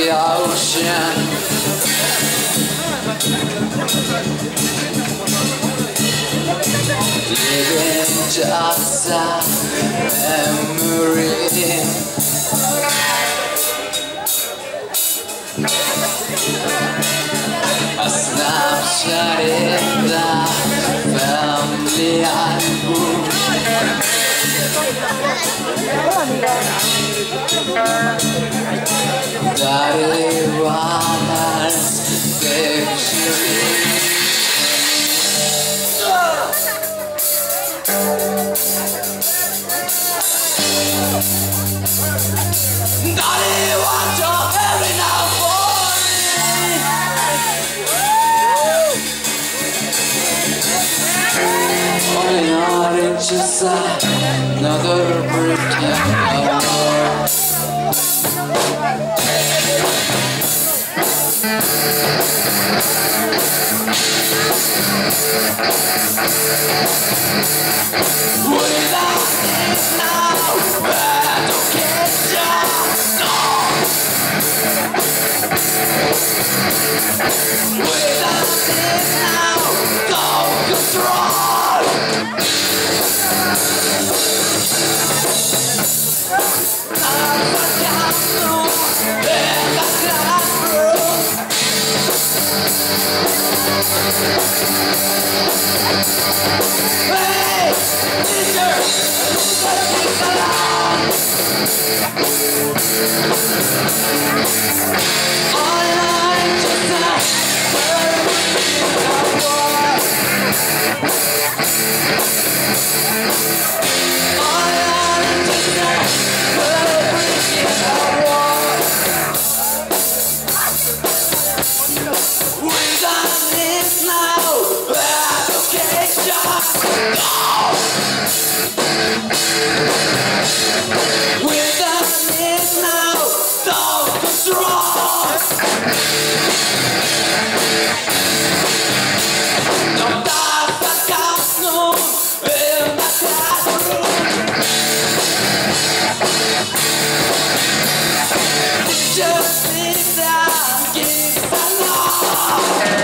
ocean. Living just a memory. A snapshot in the family album. Dari wanas picture. Dari wajo every now for only not it's just another pretend. Without this now, I don't get ya, no. Without this now, no control. I'm a castle in the classroom. Hey, teacher, let me alone. Online just now, where we are war. Online just now, where we are war. We done this now, education. No. We're done this now, don't control. Don't die back out soon in the classroom. Just sit down, give along.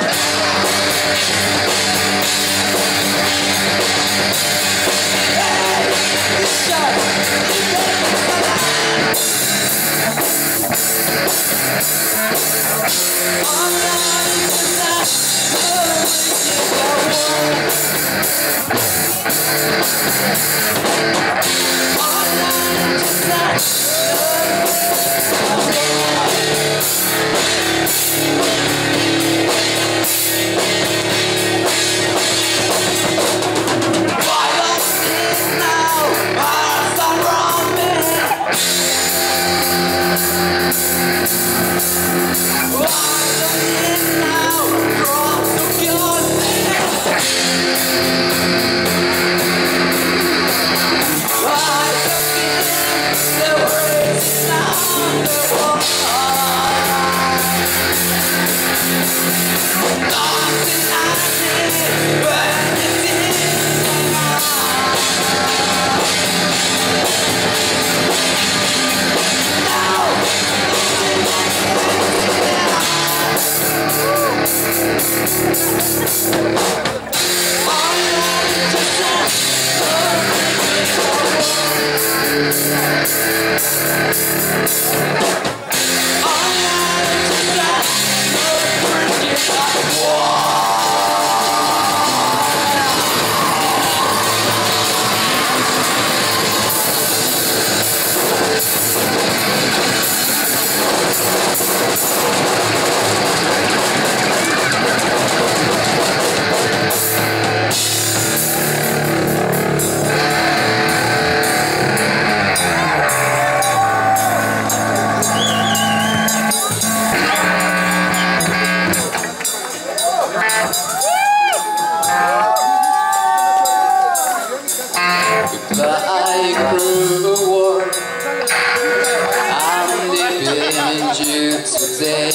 Today.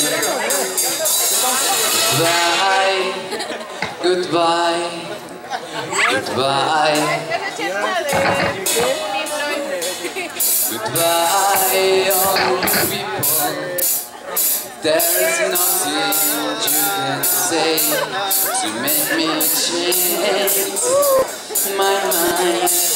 Bye. Goodbye. Goodbye. Goodbye, young people. There's nothing you can say to make me change my mind.